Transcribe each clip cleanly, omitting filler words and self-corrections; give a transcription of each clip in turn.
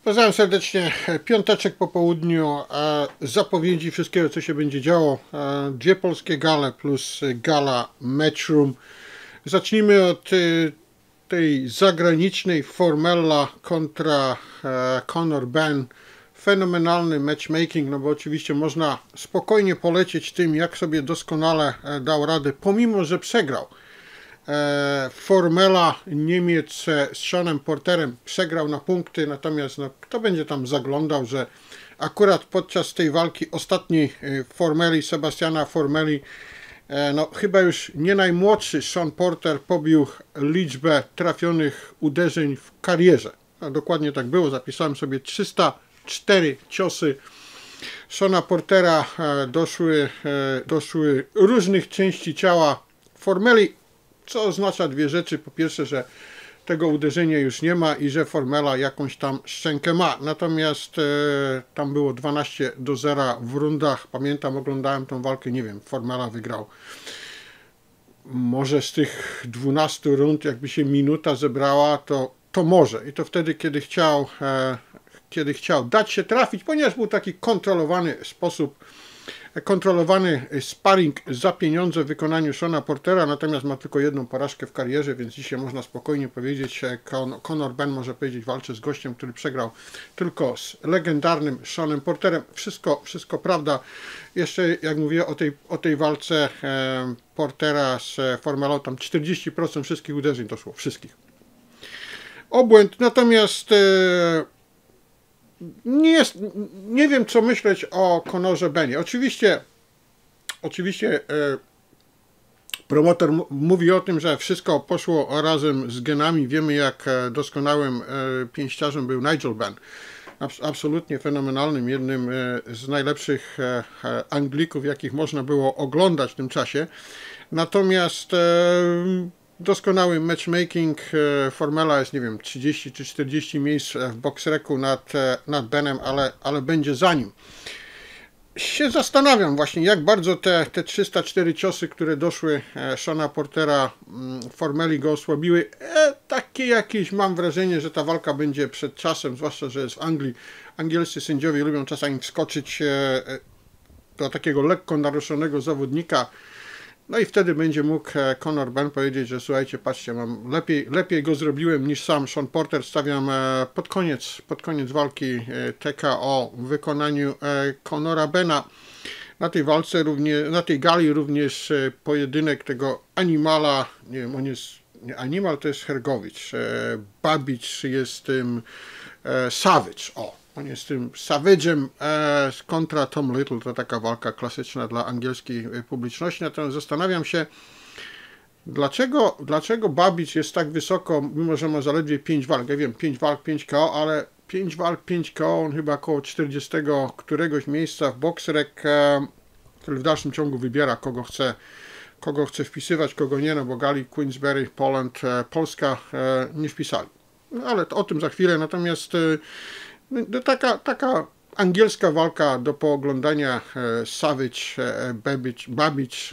Pozdrawiam serdecznie. Piąteczek po południu. Zapowiedzi wszystkiego, co się będzie działo. Dwie polskie gale plus gala Matchroom. Zacznijmy od tej zagranicznej Formella kontra Conor Benn. Fenomenalny matchmaking, no bo oczywiście można spokojnie polecieć tym, jak sobie doskonale dał radę, pomimo że przegrał. Formela Niemiec z Seanem Porterem przegrał na punkty, natomiast no, kto będzie tam zaglądał, że akurat podczas tej walki ostatniej Formeli, Sebastiana Formeli, no chyba już nie najmłodszy Sean Porter pobił liczbę trafionych uderzeń w karierze. No, dokładnie tak było, zapisałem sobie 304 ciosy Seana Portera, doszły różnych części ciała Formeli, co oznacza dwie rzeczy. Po pierwsze, że tego uderzenia już nie ma i że Formela jakąś tam szczękę ma. Natomiast tam było 12-0 w rundach. Pamiętam, oglądałem tą walkę, nie wiem, Formela wygrał. Może z tych 12 rund, jakby się minuta zebrała, to może. I to wtedy, kiedy chciał dać się trafić, ponieważ był taki kontrolowany sparring za pieniądze w wykonaniu Seana Portera, natomiast ma tylko jedną porażkę w karierze, więc dzisiaj można spokojnie powiedzieć, że Conor Benn może powiedzieć, walczy z gościem, który przegrał tylko z legendarnym Seanem Porterem. Wszystko prawda. Jeszcze jak mówię o tej walce Portera z Formelą, tam 40% wszystkich uderzeń doszło, wszystkich. Obłęd, natomiast nie wiem, co myśleć o Conorze Bennie. Oczywiście promotor mówi o tym, że wszystko poszło razem z genami. Wiemy, jak doskonałym pięściarzem był Nigel Benn. Absolutnie fenomenalnym, jednym z najlepszych Anglików, jakich można było oglądać w tym czasie. Natomiast doskonały matchmaking. Formela jest, nie wiem, 30 czy 40 miejsc w boxreku nad Bennem, ale będzie za nim. Się zastanawiam właśnie, jak bardzo te 304 ciosy, które doszły Seana Portera, Formeli go osłabiły. Takie jakieś mam wrażenie, że ta walka będzie przed czasem, zwłaszcza, że jest w Anglii. Angielscy sędziowie lubią czasami wskoczyć do takiego lekko naruszonego zawodnika. No i wtedy będzie mógł Conor Benn powiedzieć, że słuchajcie, patrzcie, lepiej go zrobiłem niż sam Sean Porter. Stawiam pod koniec walki TKO w wykonaniu Conora Benna. Na tej walce na tej gali również pojedynek tego Animala, nie wiem, on jest, nie Animal, to jest Hergowicz, Babicz jest tym Savage, on jest tym Savage'em kontra Tom Little. To taka walka klasyczna dla angielskiej publiczności. Natomiast zastanawiam się, dlaczego Babicz jest tak wysoko, mimo że ma zaledwie 5 walk. Ja wiem, 5 walk, 5 KO, ale 5 walk, 5 KO, on chyba około 40 któregoś miejsca w boxrec, który w dalszym ciągu wybiera, kogo chce wpisywać, kogo nie, no bo gali Queensberry, Polska nie wpisali. No, ale o tym za chwilę. Natomiast taka angielska walka do pooglądania. Savage, Babicz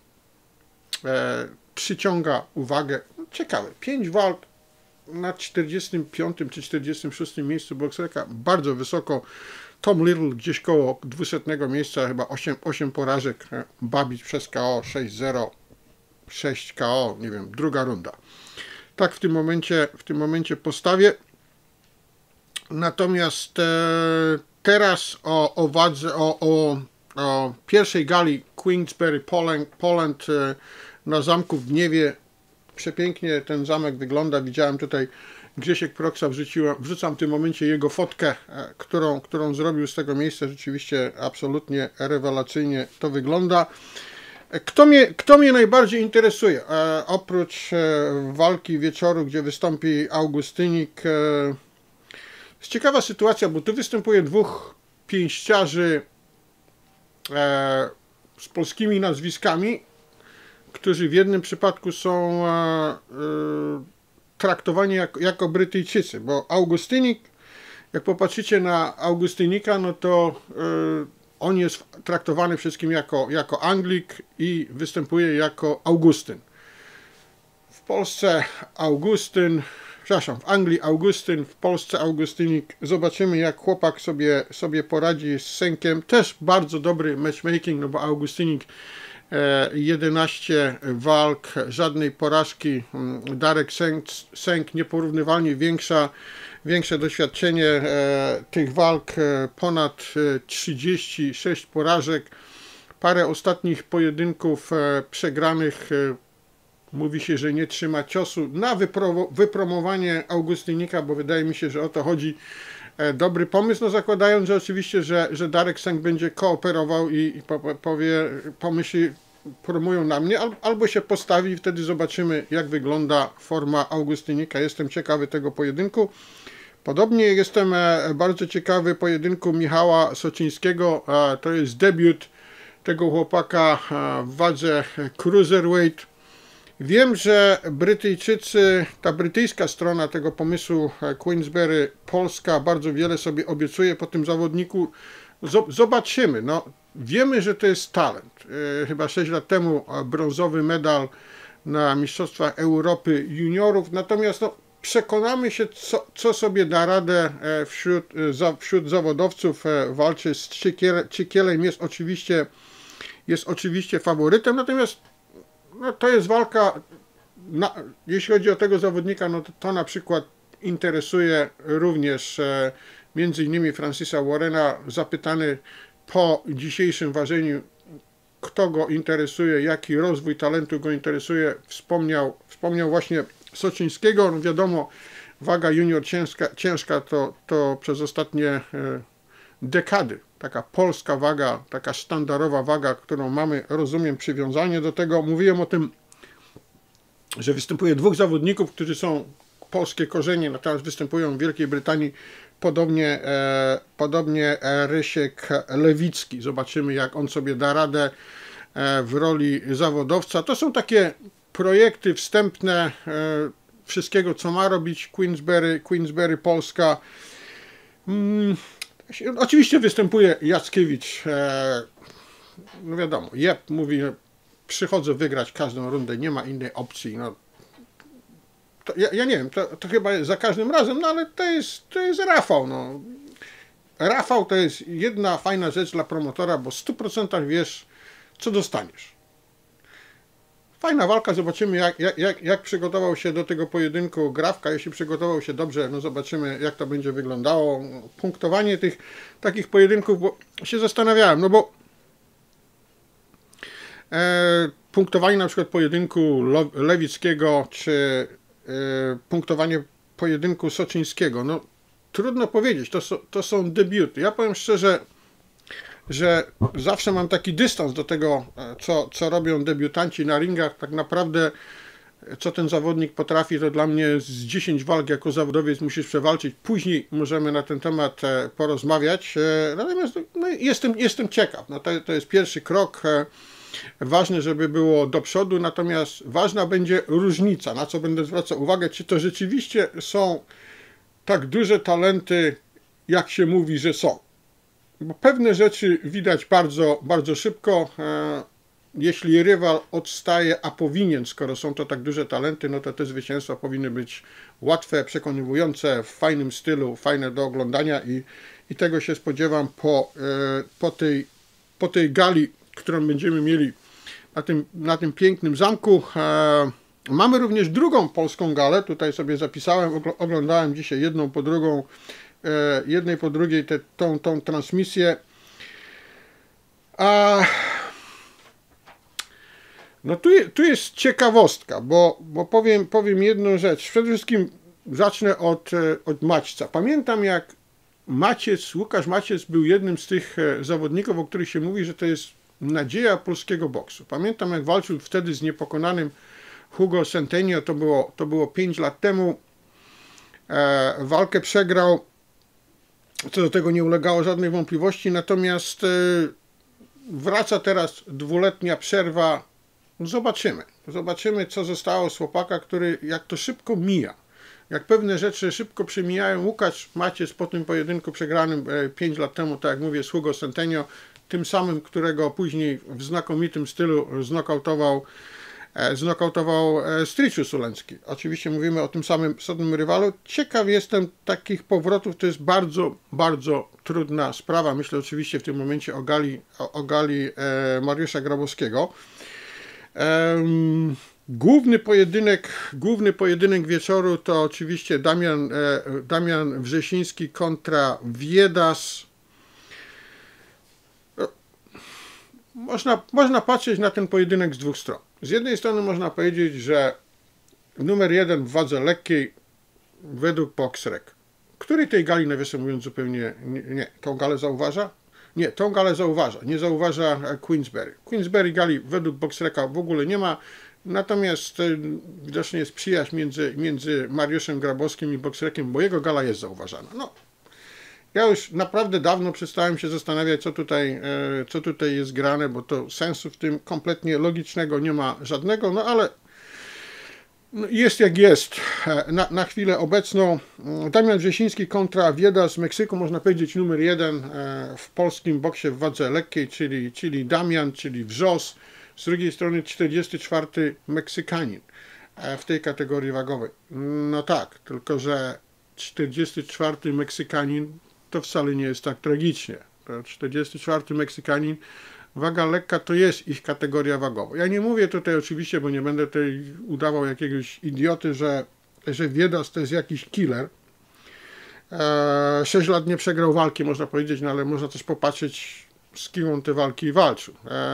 przyciąga uwagę. Ciekawe, 5 walk na 45 czy 46 miejscu boxreka, bardzo wysoko. Tom Little gdzieś koło 200 miejsca, chyba 8 porażek. Babicz przez KO 6-0, 6 KO, nie wiem, druga runda. Tak w tym momencie postawię. Natomiast teraz o pierwszej gali Queensberry Poland na zamku w Gniewie. Przepięknie ten zamek wygląda. Widziałem tutaj, Grzesiek Proksa wrzucam w tym momencie jego fotkę, którą zrobił z tego miejsca. Rzeczywiście absolutnie rewelacyjnie to wygląda. Kto mnie najbardziej interesuje? Oprócz walki wieczoru, gdzie wystąpi Augustynik, jest ciekawa sytuacja, bo tu występuje dwóch pięściarzy z polskimi nazwiskami, którzy w jednym przypadku są traktowani jako Brytyjczycy, bo Augustynik, jak popatrzycie na Augustynika, no to on jest traktowany wszystkim jako Anglik i występuje jako Augustyn. W Polsce Augustyn, przepraszam, w Anglii Augustyn, w Polsce Augustynik. Zobaczymy, jak chłopak sobie poradzi z Senkiem. Też bardzo dobry matchmaking, no bo Augustynik 11 walk, żadnej porażki. Darek Senk nieporównywalnie większe doświadczenie tych walk, ponad 36 porażek, parę ostatnich pojedynków przegranych. Mówi się, że nie trzyma ciosu na wypromowanie Augustynika, bo wydaje mi się, że o to chodzi. Dobry pomysł, no zakładając, że oczywiście, że Darek Senk będzie kooperował i pomyśli, promują na mnie, albo się postawi i wtedy zobaczymy, jak wygląda forma Augustynika. Jestem ciekawy tego pojedynku. Podobnie jestem bardzo ciekawy pojedynku Michała Soczyńskiego. To jest debiut tego chłopaka w wadze cruiserweight. Wiem, że Brytyjczycy, ta brytyjska strona tego pomysłu Queensberry, Polska, bardzo wiele sobie obiecuje po tym zawodniku. Zobaczymy. No, wiemy, że to jest talent. Chyba 6 lat temu brązowy medal na Mistrzostwach Europy Juniorów. Natomiast no, przekonamy się, co sobie da radę wśród zawodowców. Walczy z Czykielem, jest oczywiście faworytem. Natomiast no, to jest walka, jeśli chodzi o tego zawodnika, no to na przykład interesuje również między innymi Francisa Warrena. Zapytany po dzisiejszym ważeniu, kto go interesuje, jaki rozwój talentu go interesuje, wspomniał właśnie Soczyńskiego. No wiadomo, waga junior ciężka to przez ostatnie dekady. Taka polska waga, taka sztandarowa waga, którą mamy, rozumiem, przywiązanie do tego. Mówiłem o tym, że występuje dwóch zawodników, którzy są polskie korzenie, natomiast występują w Wielkiej Brytanii. Podobnie Rysiek Lewicki. Zobaczymy, jak on sobie da radę w roli zawodowca. To są takie projekty wstępne wszystkiego, co ma robić Queensberry Polska. Oczywiście występuje Jackiewicz. No wiadomo, mówi, przychodzę wygrać każdą rundę, nie ma innej opcji. No, ja nie wiem, to chyba jest za każdym razem, no ale to jest Rafał. No. Rafał to jest jedna fajna rzecz dla promotora, bo w 100% wiesz, co dostaniesz. Fajna walka, zobaczymy jak przygotował się do tego pojedynku Grawka. Jeśli przygotował się dobrze, no zobaczymy, jak to będzie wyglądało. Punktowanie tych takich pojedynków, bo się zastanawiałem, no bo punktowanie na przykład pojedynku Lewickiego, czy punktowanie pojedynku Soczyńskiego, no trudno powiedzieć, to są debiuty. Ja powiem szczerze, że zawsze mam taki dystans do tego, co robią debiutanci na ringach. Tak naprawdę, co ten zawodnik potrafi, to dla mnie z 10 walk jako zawodowiec musisz przewalczyć. Później możemy na ten temat porozmawiać. Natomiast no, jestem ciekaw. No, to jest pierwszy krok. Ważne, żeby było do przodu, natomiast ważna będzie różnica, na co będę zwracał uwagę, czy to rzeczywiście są tak duże talenty, jak się mówi, że są. Bo pewne rzeczy widać bardzo, bardzo szybko. Jeśli rywal odstaje, a powinien, skoro są to tak duże talenty, no to te zwycięstwa powinny być łatwe, przekonywujące, w fajnym stylu, fajne do oglądania i tego się spodziewam po tej gali, którą będziemy mieli na tym pięknym zamku. Mamy również drugą polską galę, tutaj sobie zapisałem, oglądałem dzisiaj jedną po drugiej tą transmisję. No tu jest ciekawostka, bo powiem jedną rzecz. Przede wszystkim zacznę od Maćca. Pamiętam, jak Łukasz Maciec był jednym z tych zawodników, o których się mówi, że to jest nadzieja polskiego boksu. Pamiętam, jak walczył wtedy z niepokonanym Hugo Centenio, to było 5 lat temu. Walkę przegrał, co do tego nie ulegało żadnej wątpliwości, natomiast wraca teraz dwuletnia przerwa. Zobaczymy, co zostało z chłopaka, który jak to szybko mija. Jak pewne rzeczy szybko przemijają. Łukasz Maciec po tym pojedynku przegranym 5 lat temu, tak jak mówię, z Hugo Centenio, tym samym, którego później w znakomitym stylu znokautował znokautował Stricius Uleński. Oczywiście mówimy o tym samym rywalu. Ciekaw jestem takich powrotów, to jest bardzo, bardzo trudna sprawa. Myślę oczywiście w tym momencie o gali Mariusza Grabowskiego. Główny pojedynek wieczoru to oczywiście Damian Wrzesiński kontra Wiedas. Można patrzeć na ten pojedynek z dwóch stron. Z jednej strony można powiedzieć, że numer 1 w wadze lekkiej według BoxRec, który tej gali, nawiasem mówiąc, zupełnie nie. Tą galę zauważa? Nie, tą galę zauważa. Nie zauważa Queensberry. Queensberry gali według BoxReca w ogóle nie ma. Natomiast widocznie jest przyjaźń między Mariuszem Grabowskim i BoxReciem, bo jego gala jest zauważana. No, ja już naprawdę dawno przestałem się zastanawiać, co tutaj jest grane, bo to sensu w tym kompletnie logicznego nie ma żadnego, no ale jest jak jest. Na chwilę obecną Damian Wrzesiński kontra Wiedas z Meksyku, można powiedzieć numer 1 w polskim boksie w wadze lekkiej, czyli Damian, czyli Wrzos. Z drugiej strony 44 Meksykanin w tej kategorii wagowej. No tak, tylko że 44 Meksykanin to wcale nie jest tak tragicznie. 44 Meksykanin, waga lekka to jest ich kategoria wagowa. Ja nie mówię tutaj oczywiście, bo nie będę tutaj udawał jakiegoś idioty, że Wiedas to jest jakiś killer. 6 lat nie przegrał walki, można powiedzieć, no ale można też popatrzeć, z kim on te walki walczył.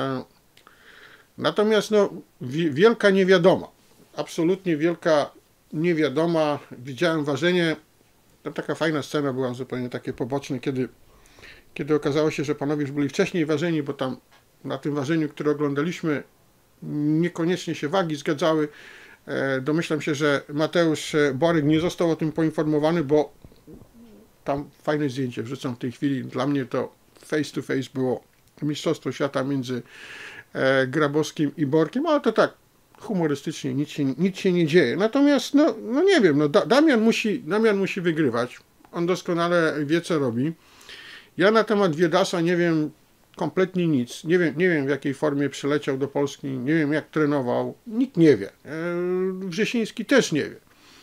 Natomiast no, wielka niewiadoma, absolutnie wielka niewiadoma. Widziałem ważenie, to taka fajna scena była, zupełnie takie poboczne, kiedy okazało się, że panowie już byli wcześniej ważeni, bo tam na tym ważeniu, które oglądaliśmy, niekoniecznie się wagi zgadzały. Domyślam się, że Mateusz Boryk nie został o tym poinformowany, bo tam fajne zdjęcie wrzucam w tej chwili. Dla mnie to face to face było mistrzostwo świata między Grabowskim i Borkiem, ale to tak humorystycznie, nic się nie dzieje. Natomiast, no nie wiem, no Damian musi wygrywać. On doskonale wie, co robi. Ja na temat Wiedasa nie wiem kompletnie nic. Nie wiem w jakiej formie przyleciał do Polski, nie wiem jak trenował. Nikt nie wie. Wrzesiński też nie wie.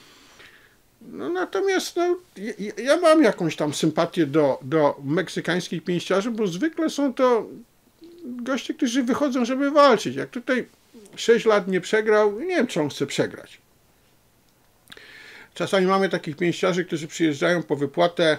No, natomiast ja mam jakąś tam sympatię do meksykańskich pięściarzy, bo zwykle są to goście, którzy wychodzą, żeby walczyć. Jak tutaj 6 lat nie przegrał, nie wiem, czy on chce przegrać. Czasami mamy takich pięściarzy, którzy przyjeżdżają po wypłatę.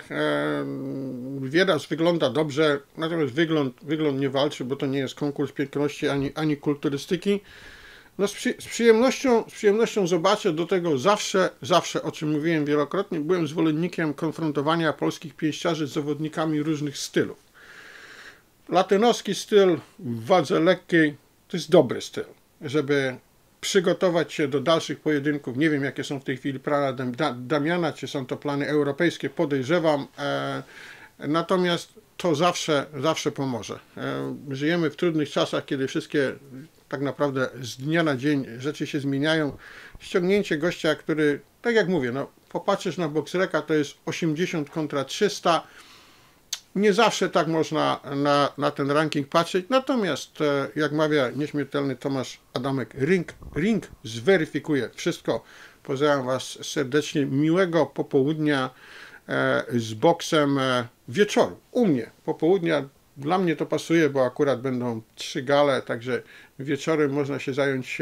Wiedas wygląda dobrze, natomiast wygląd nie walczy, bo to nie jest konkurs piękności ani kulturystyki. No z przyjemnością zobaczę, do tego zawsze, o czym mówiłem wielokrotnie, byłem zwolennikiem konfrontowania polskich pięściarzy z zawodnikami różnych stylów. Latynoski styl w wadze lekkiej to jest dobry styl, żeby przygotować się do dalszych pojedynków. Nie wiem, jakie są w tej chwili plany Damiana, czy są to plany europejskie, podejrzewam. Natomiast to zawsze pomoże. Żyjemy w trudnych czasach, kiedy wszystkie tak naprawdę z dnia na dzień rzeczy się zmieniają. Ściągnięcie gościa, który, tak jak mówię, no, popatrzysz na BoxReca, to jest 80 kontra 300. Nie zawsze tak można na ten ranking patrzeć, natomiast jak mawia nieśmiertelny Tomasz Adamek, ring zweryfikuje wszystko. Pozdrawiam Was serdecznie, miłego popołudnia z boksem wieczoru. U mnie popołudnia, dla mnie to pasuje, bo akurat będą 3 gale, także wieczorem można się zająć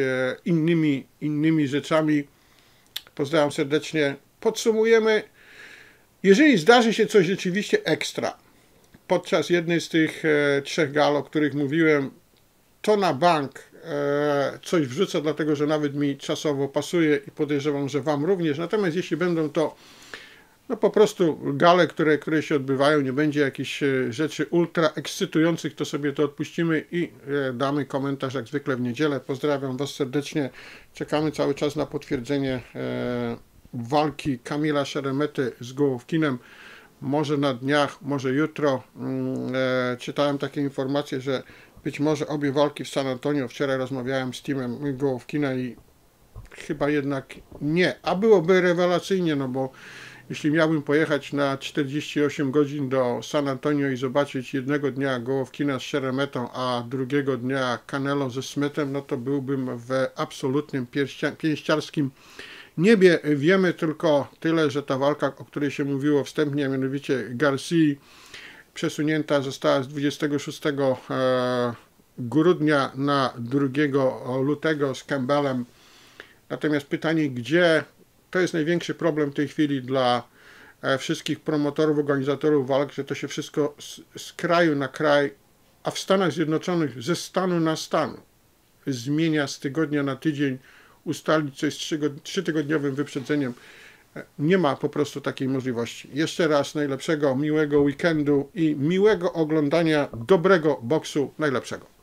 innymi rzeczami. Pozdrawiam serdecznie. Podsumujemy. Jeżeli zdarzy się coś rzeczywiście ekstra podczas jednej z tych 3 gal, o których mówiłem, to na bank coś wrzucę, dlatego że nawet mi czasowo pasuje i podejrzewam, że Wam również. Natomiast jeśli będą to no po prostu gale, które się odbywają, nie będzie jakichś rzeczy ultra ekscytujących, to sobie to odpuścimy i damy komentarz jak zwykle w niedzielę. Pozdrawiam Was serdecznie. Czekamy cały czas na potwierdzenie walki Kamila Szeremety z Gołowkinem. Może na dniach, może jutro. Czytałem takie informacje, że być może obie walki w San Antonio. Wczoraj rozmawiałem z teamem Gołowkina i chyba jednak nie. A byłoby rewelacyjnie, no bo jeśli miałbym pojechać na 48 godzin do San Antonio i zobaczyć jednego dnia Gołowkina z Szeremetą, a drugiego dnia Canelo ze Smithem, no to byłbym w absolutnym pięściarskim niebie. Wiemy tylko tyle, że ta walka, o której się mówiło wstępnie, a mianowicie Garcii, przesunięta została z 26 grudnia na 2 lutego z Campbellem. Natomiast pytanie, gdzie, to jest największy problem w tej chwili dla wszystkich promotorów, organizatorów walk, że to się wszystko z kraju na kraj, a w Stanach Zjednoczonych ze stanu na stan zmienia z tygodnia na tydzień. Ustalić coś z 3-tygodniowym wyprzedzeniem. Nie ma po prostu takiej możliwości. Jeszcze raz najlepszego, miłego weekendu i miłego oglądania dobrego boksu najlepszego.